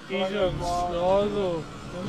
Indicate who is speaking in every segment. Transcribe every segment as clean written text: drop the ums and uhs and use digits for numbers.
Speaker 1: Isognado.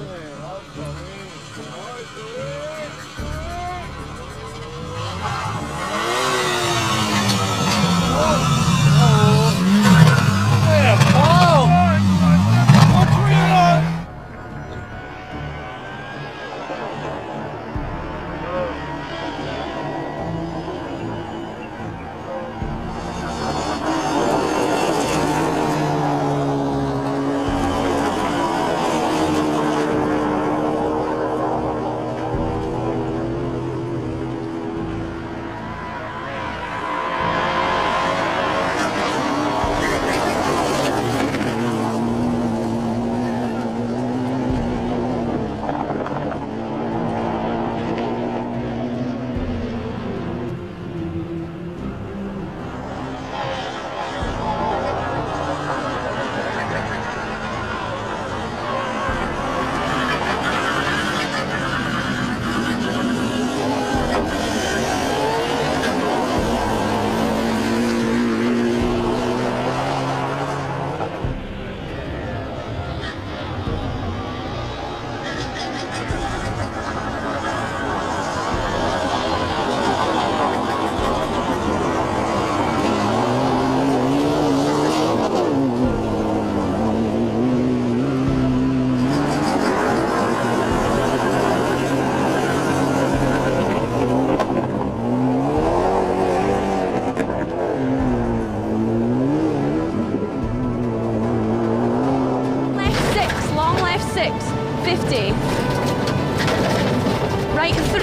Speaker 1: Right 3,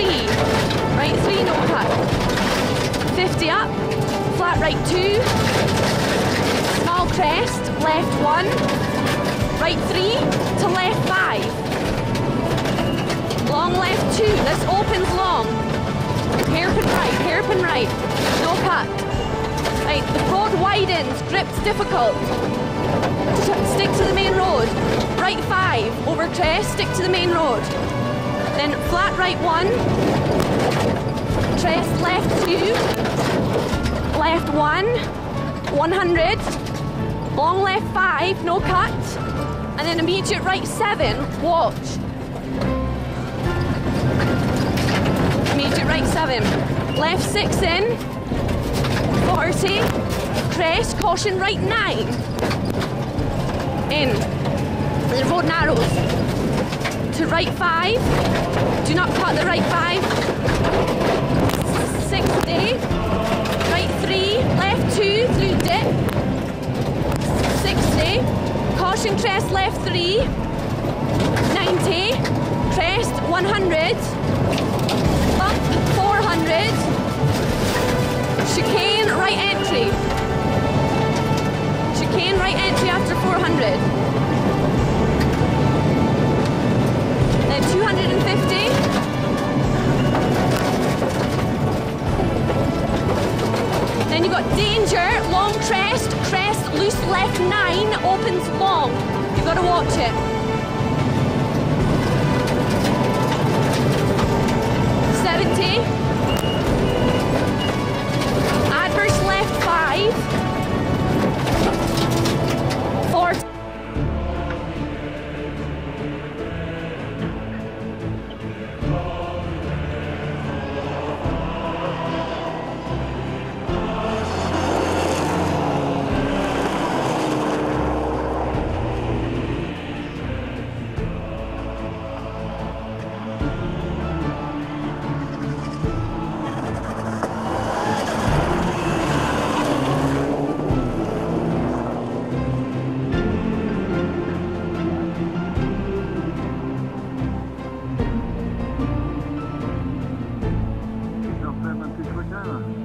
Speaker 1: no cut. 50 up, flat right 2, small crest, left 1, right 3 to left 5, long left 2, this opens long, hairpin right, no cut. Right, the road widens, grip's difficult, stick to the main road, right 5, over crest, stick to the main road. Then flat right 1, crest left 2, left 1, 100, long left 5, no cut, and then immediate right 7, watch. Immediate right 7, left 6 in, 40, crest, caution right 9, in, the road narrows. To right 5, do not cut the right 5, 60, right 3, left 2 through dip, 60, caution crest left 3, 90, crest 100, bump 400, chicane right entry, chicane right entry after 400. Then 250. Then you've got danger, long crest, crest, loose left 9, opens long. You've got to watch it. 70. Adverse left 5. 40.
Speaker 2: Quick hour.